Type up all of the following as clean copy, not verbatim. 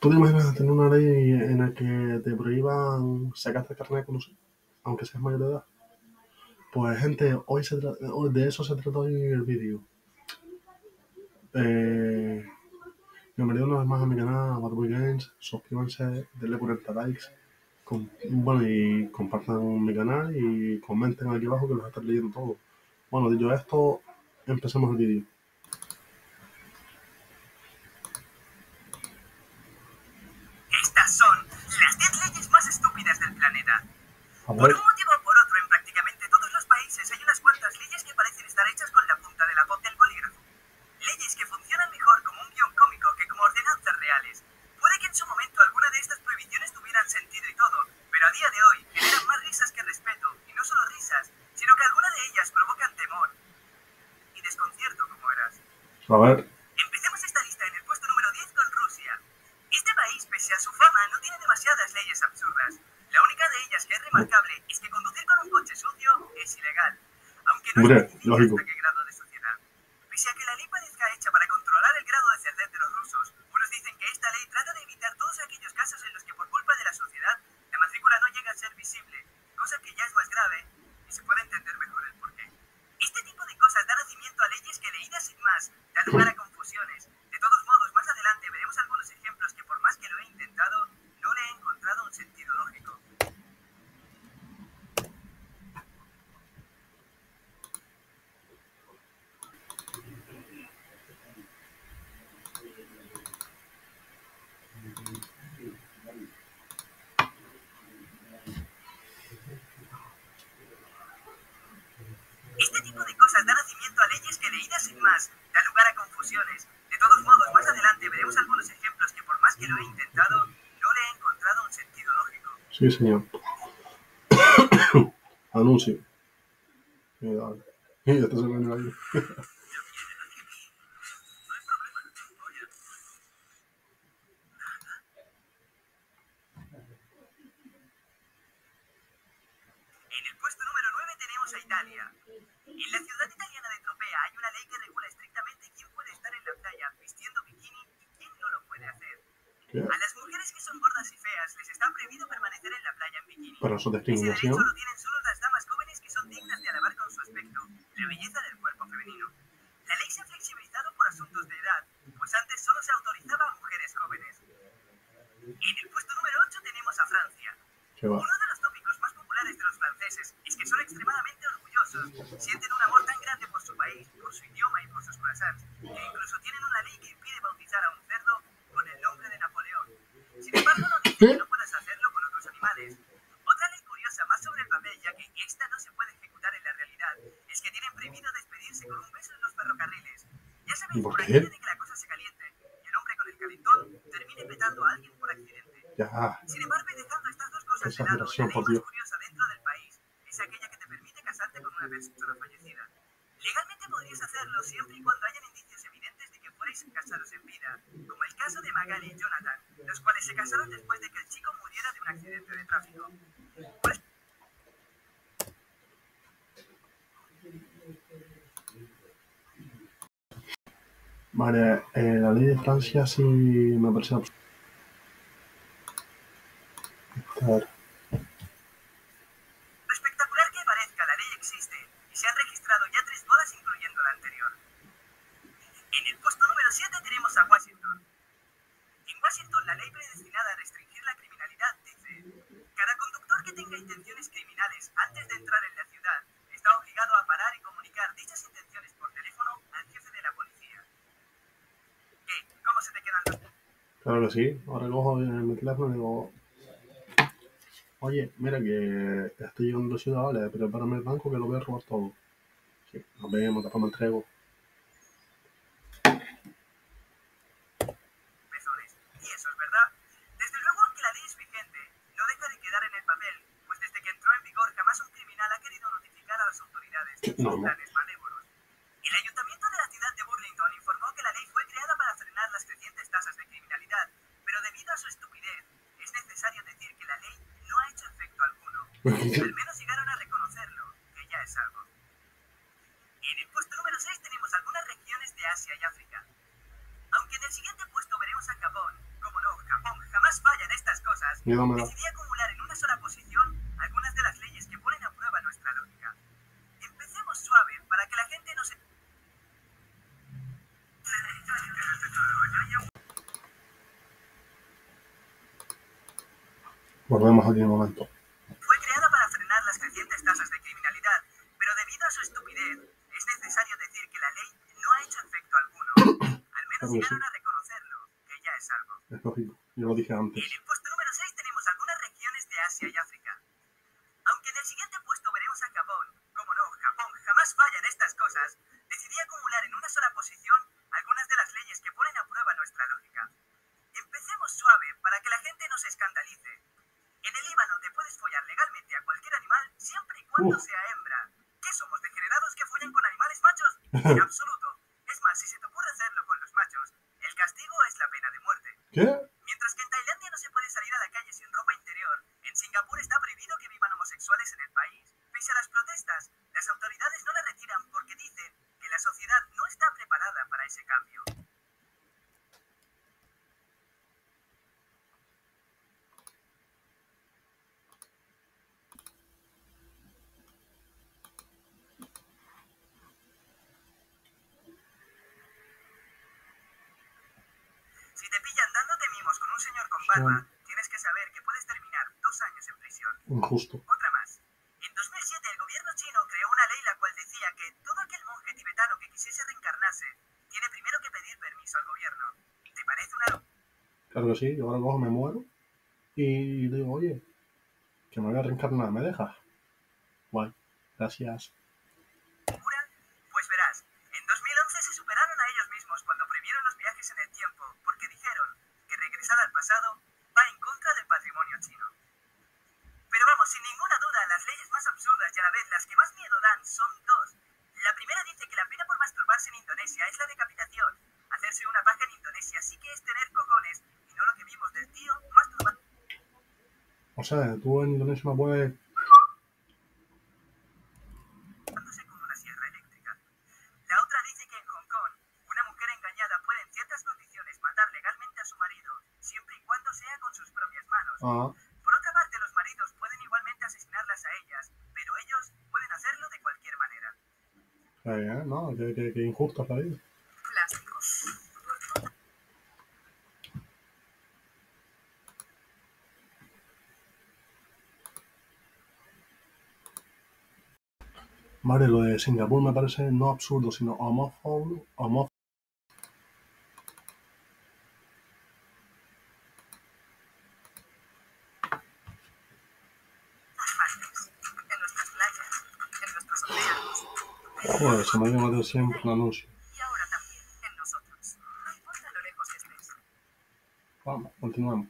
¿Tú te imaginas tener una ley en la que te prohíban sacarte carnet de conducir, aunque seas mayor de edad? Pues gente, hoy de eso se trata hoy el vídeo. Bienvenido una vez más a mi canal, Batboy Games. Suscríbanse, denle 40 likes. Y compartan mi canal y comenten aquí abajo que los están leyendo todos. Bueno, dicho esto, empecemos el vídeo. Estas son las 10 leyes más estúpidas del planeta. A Por ver, un motivo o por otro, en prácticamente todos los países hay unas cuantas leyes que parecen estar hechas con la punta de la hoja del bolígrafo. Leyes que funcionan mejor como un guión cómico que como ordenanzas reales. Puede que en su momento alguna de estas prohibiciones tuvieran sentido y todo, pero a día de hoy generan más risas que respeto, y no solo risas, sino que alguna de ellas provocan temor y desconcierto, como verás. a ver, Empecemos esta lista en el puesto número 10 con Rusia. Este país, pese a su fama, no tiene demasiadas leyes absurdas. La única de ellas que es remarcable es que conducir con un coche sucio es ilegal, aunque no hombre, especifica lógico. hasta qué grado de suciedad. Pese a que la ley parezca hecha para controlar el grado de cerdez de los rusos, unos dicen que esta ley trata de evitar todos aquellos casos en los que por culpa de la sociedad la matrícula no llega a ser visible, cosa que ya es más grave y se puede entender mejor el porqué. Este tipo de cosas da nacimiento a leyes que, leídas sin más, dan lugar a confusiones. De todos modos, más adelante veremos algunos ejemplos que, por más que lo he intentado, no le he encontrado un sentido lógico. Este tipo de cosas da nacimiento a leyes que, leídas sin más, dan lugar a confusiones. De todos modos, más adelante veremos algunos ejemplos que, por más que lo he intentado, no le he encontrado un sentido lógico. Sí, señor. Anuncio. Mira, este se me viene ahí. No hay problema, oye. En el puesto número 9 tenemos a Italia. En la ciudad italiana de Tropea hay una ley que regula estrictamente quién puede estar en la playa vistiendo bikini y quién no lo puede hacer. ¿Qué? A las mujeres que son gordas y feas les está prohibido permanecer en la playa en bikini. Pero eso es Ese derecho discriminación. lo tienen solo las damas jóvenes que son dignas de alabar con su aspecto la belleza del cuerpo femenino. La ley se ha flexibilizado por asuntos de edad, pues antes solo se autorizaba a mujeres jóvenes. En el puesto número 8 tenemos a Francia. ¿Qué va? Uno de los tópicos más populares de los franceses es que son extremadamente orgullosos, sienten un amor tan grande por su país, por su idioma y por sus croissants, que incluso tienen una ley que impide bautizar a un cerdo con el nombre de Napoleón. Sin embargo, no dice que no puedas hacerlo con otros animales. Otra ley curiosa, más sobre el papel, ya que esta no se puede ejecutar en la realidad, es que tienen prohibido despedirse con un beso en los ferrocarriles. Ya ¿Y sabéis, por por qué? aquello de que la cosa se caliente y el hombre con el calentón termine petando a alguien por accidente. Ya, Sin embargo, y dejando estas dos qué cosas de lado, la exageración, ley por más Dios. curiosa dentro del país es aquella que te permite casarte con una persona fallecida. Legalmente podrías hacerlo siempre y cuando hayan indicios evidentes de que fuerais casados en vida, como el caso de Magali y Jonathan, los cuales se casaron después de que el chico muriera de un accidente de tráfico. Pues, Vale, la ley de Francia sí me parece absurda. espectacular que parezca, la ley existe y se han registrado ya 3 bodas incluyendo la anterior. En el puesto número 7 tenemos a Washington. En Washington, la ley predestinada a restringir la criminalidad dice: cada conductor que tenga intenciones criminales antes de entrar en la ciudad está obligado a parar y comunicar dichas intenciones por teléfono al jefe de la policía. ¿Qué? ¿Cómo se te quedan los...? Claro que sí. Ahora cojo mi teléfono y digo, oye, mira que estoy llegando a ciudad, vale, prepárame el banco que lo voy a robar todo. Sí, nos vemos, después me entrego. Pezones? Y eso es verdad. Desde luego, aunque la ley es vigente, no deja de quedar en el papel, pues desde que entró en vigor jamás un criminal ha querido notificar a las autoridades de sus No, no. planes malévolos. El ayuntamiento de la ciudad de Burlington informó que la ley fue creada para frenar las crecientes tasas de criminalidad, pero debido a su estupidez, es necesario decir que la ley no ha hecho efecto alguno. Al menos llegaron a reconocerlo, que ya es algo. En el puesto número 6 tenemos algunas regiones de Asia y África. Aunque en el siguiente puesto veremos a Japón, como no, Japón Miedo me da. Decidí acumular en una sola posición algunas de las leyes que ponen a prueba nuestra lógica. Empecemos suave para que la gente no se... Volvemos aquí un momento. Fue creada para frenar las crecientes tasas de criminalidad, pero debido a su estupidez, es necesario decir que la ley no ha hecho efecto alguno. Al menos Claro que sí. llegaron a reconocerlo, que ya es algo. Es lógico. Yo lo dije antes. En el puesto número 6 tenemos algunas regiones de Asia y África. Aunque en el siguiente puesto veremos a Japón, como no, Japón jamás falla en estas cosas, decidí acumular en una sola posición algunas de las leyes que ponen a prueba nuestra lógica. Empecemos suave para que la gente no se escandalice. En el Líbano te puedes follar legalmente a cualquier animal siempre y cuando sea hembra. ¿Qué somos, degenerados que follan con animales machos? En absoluto. Es más, si se te ocurre hacerlo con los machos, el castigo es la pena de muerte. ¿Qué? Mientras que en Tailandia no se puede salir a la calle sin ropa interior, en Singapur está prohibido que vivan homosexuales en el país. Pese a las protestas, las autoridades no la retiran porque dicen que la sociedad no está preparada para ese cambio. Si te pillan dándote mimos con un señor con barba, tienes que saber que puedes terminar 2 años en prisión. Injusto. Otra más. En 2007 el gobierno chino creó una ley la cual decía que todo aquel monje tibetano que quisiese reencarnarse tiene primero que pedir permiso al gobierno. ¿Te parece una locura? Claro que sí. Yo ahora cojo, me muero y digo, oye, que me voy a reencarnar, ¿me dejas? Guay. Gracias. Pues verás, en 2011 se superaron a ellos mismos cuando prohibieron los viajes en el tiempo porque dijeron que regresar al pasado va en contra del patrimonio chino. Pero vamos, sin ninguna duda, las leyes más absurdas y a la vez las que más miedo dan son dos. La primera dice que la pena por masturbarse en Indonesia es la decapitación. Hacerse una paja en Indonesia sí que es tener cojones y no lo que vimos del tío masturbándose O sea, tú en Indonesia no puedes... con una sierra eléctrica. La otra dice que en Hong Kong, una mujer engañada puede en ciertas condiciones matar legalmente a su marido, siempre y cuando sea con sus propias manos. Ah, Por otra parte, los maridos pueden igualmente asesinarlas a ellas, pero ellos pueden hacerlo de cualquier manera. no, que injusta es la vida. Plásticos. Vale, lo de Singapur me parece no absurdo, sino homófobo. Martes. En nuestras playas, en nuestros océanos. Joder, se me ha llamado siempre un anuncio. Y ahora también en nosotros. No importa lo lejos que estés. Vamos, continuamos.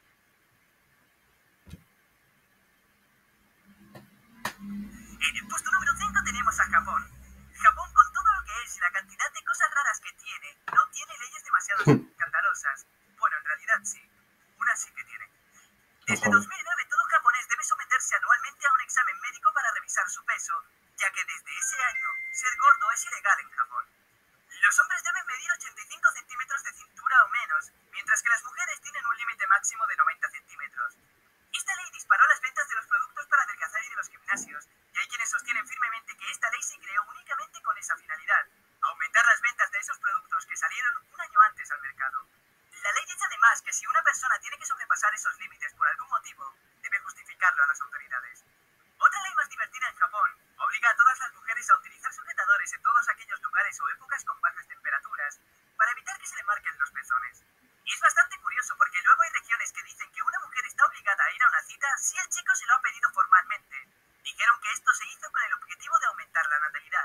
En el puesto número 5 tenemos a Japón. Japón, con todo lo que es y la cantidad de cosas raras que tiene, no tiene leyes demasiado escandalosas. Bueno, en realidad sí. Una sí que tiene. Desde 2009 todo japonés debe someterse anualmente a un examen médico para revisar su peso, ya que desde ese año ser gordo es ilegal en Japón. Los hombres deben medir 85 centímetros de cintura o menos, mientras que las mujeres tienen un límite máximo de 90 centímetros. Esta ley disparó las ventas de los productos para adelgazar y de los gimnasios, y hay quienes sostienen firmemente que esta ley se creó únicamente con esa finalidad, aumentar las ventas de esos productos que salieron un año antes al mercado. La ley dice además que si una persona tiene que sobrepasar esos límites por algún motivo, debe justificarlo a las autoridades. Otra ley más divertida en Japón obliga a todas las mujeres a utilizar sujetadores en todos aquellos lugares o épocas con bajas temperaturas para evitar que se le marquen los pezones. Y es bastante curioso porque luego hay regiones que dicen que una mujer está obligada a ir a una cita si el chico se lo ha pedido formalmente. Dijeron que esto se hizo con el objetivo de aumentar la natalidad.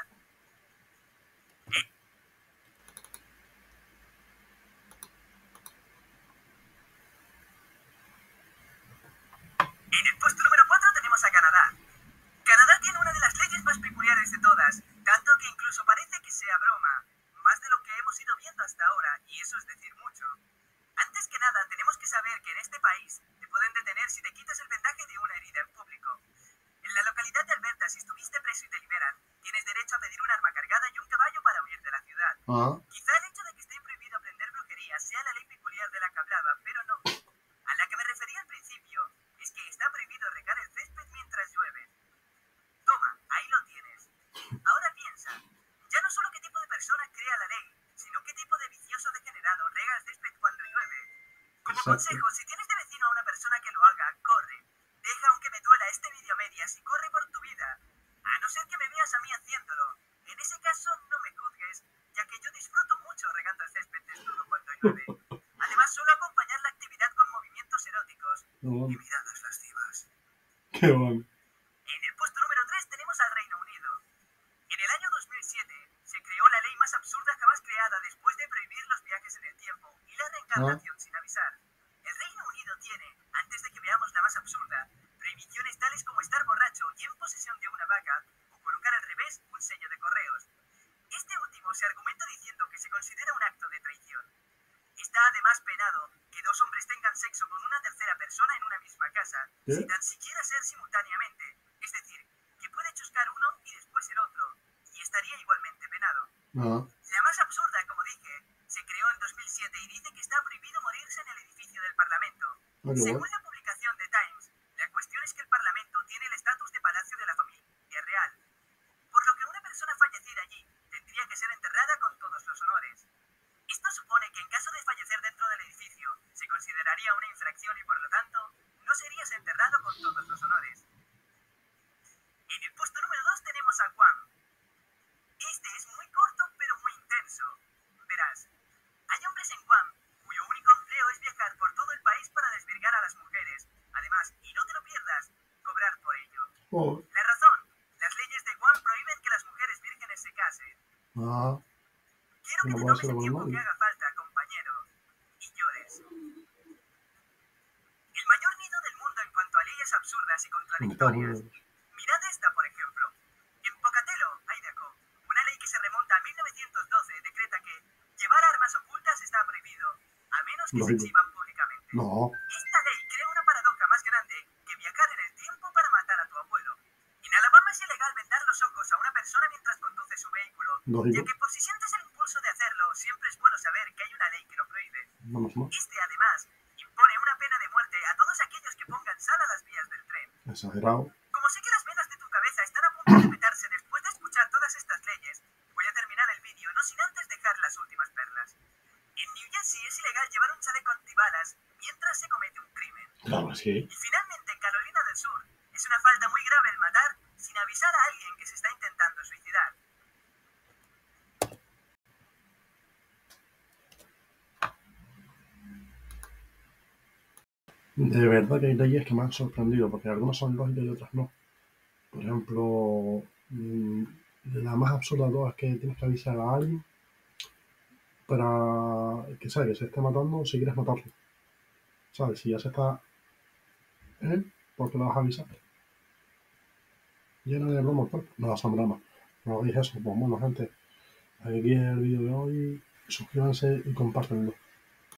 En el puesto número 4 tenemos a Canadá. Canadá tiene una de las leyes más peculiares de todas, tanto que incluso parece que sea broma, más de lo que hemos ido viendo hasta ahora, y eso es decir mucho. Antes que nada, tenemos que saber que en este país te pueden detener si te quitas el vendaje de una herida en público. En la localidad de Alberta, si estuviste preso y te liberan, tienes derecho a pedir un arma cargada y un caballo para huir de la ciudad. Ah, Quizá el hecho de que esté prohibido aprender brujería sea la ley peculiar de la que hablaba, pero no. A la que me refería al principio es que está prohibido regar el césped mientras llueve. Toma, ahí lo tienes. Ahora piensa, ya no solo qué tipo de persona crea la ley, sino qué tipo de vicioso degenerado rega el césped cuando llueve. Como Exacto. consejo, si tienes de vecino a una persona que lo haga, corre. Deja aunque me duela este vídeo a medias y corre por tu vida. A no ser que me veas a mí haciéndolo. En ese caso, no me juzgues, ya que yo disfruto mucho regando el césped desnudo cuando llueve. Además, suelo acompañar la actividad con movimientos eróticos y miradas lascivas. Qué bueno. En el puesto número 3 tenemos al Reino Unido. En el año 2007 se creó la ley más absurda jamás creada después de prohibir los viajes en el tiempo y la reencarnación sin avisar. El Reino Unido tiene, antes de que veamos la más absurda, prohibiciones tales como estar borracho y en posesión de una vaca o colocar al revés un sello de correos. Este último se argumenta diciendo que se considera un acto de traición. Está además penado que dos hombres tengan sexo con una tercera persona en una misma casa, sin tan siquiera ser simultáneamente. Es decir, que puede chuscar uno y después el otro, y estaría igualmente penado. La más absurda, como dije, se creó en 2007 y dice que está prohibido morirse en el edificio del Parlamento. Según la publicación de Times, la cuestión es que el Parlamento tiene el estatus de Palacio de la Familia Real, por lo que una persona fallecida allí tendría que ser enterrada con todos los honores. Esto supone que en caso de fallecer dentro del edificio, se consideraría una infracción y por lo tanto, no serías enterrado con todos los honores. En el puesto número 2 tenemos a Guam. Este es muy corto pero muy intenso. Verás, hay hombres en Guam cuyo único empleo es viajar por todo el país para desvirgar a las mujeres. Además, y no te lo pierdas, cobrar por ello. La razón, las leyes de Guam prohíben que las mujeres vírgenes se casen. Quiero que te tomes el tiempo que haga falta, compañero, y llores. El mayor nido del mundo en cuanto a leyes absurdas y contradictorias. Mirad esta, por ejemplo. En Pocatello, Idaho, una ley que se remonta a 1912 decreta que llevar armas ocultas está prohibido, a menos que se exhiban públicamente. Esta ley crea una paradoja más grande que viajar en el tiempo para matar a tu abuelo. En Alabama es ilegal vendar los ojos a una persona mientras conduce su vehículo, ya que por si sientes el impulso de hacerlo, siempre es bueno saber que hay una ley que lo prohíbe. Este, además, impone una pena de muerte a todos aquellos que pongan sal a las vías del tren. Exagerado. Como sé que las venas de tu cabeza están a punto de petarse después de escuchar todas estas leyes, voy a terminar el vídeo no sin antes dejar las últimas perlas. En New Jersey es ilegal llevar un chaleco antibalas mientras se comete un crimen. Claro que sí. Y finalmente, en Carolina del Sur, es una falta muy grave el matar sin avisar a alguien que se está intentando suicidar. De verdad que hay leyes que me han sorprendido, porque algunas son lógicas y otras no. Por ejemplo, la más absurda de todas es que tienes que avisar a alguien para que, ¿sabes?, que se esté matando si quieres matarlo. ¿Sabes? Si ya se está él, ¿por qué lo vas a avisar? Lleno de bromas, pues. No son bromas. No hagáis eso. Pues bueno, gente, aquí es el vídeo de hoy. Suscríbanse y compártanlo.